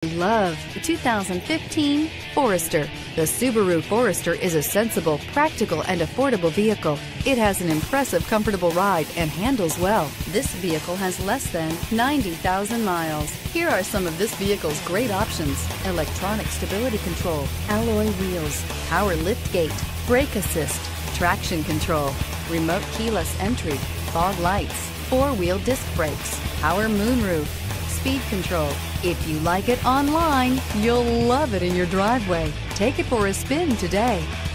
love the 2015 Forester. The Subaru Forester is a sensible, practical, and affordable vehicle. It has an impressive, comfortable ride and handles well. This vehicle has less than 90,000 miles. Here are some of this vehicle's great options: electronic stability control, alloy wheels, power liftgate, brake assist, traction control, remote keyless entry, fog lights, four-wheel disc brakes, power moonroof, speed control. If you like it online, you'll love it in your driveway. Take it for a spin today.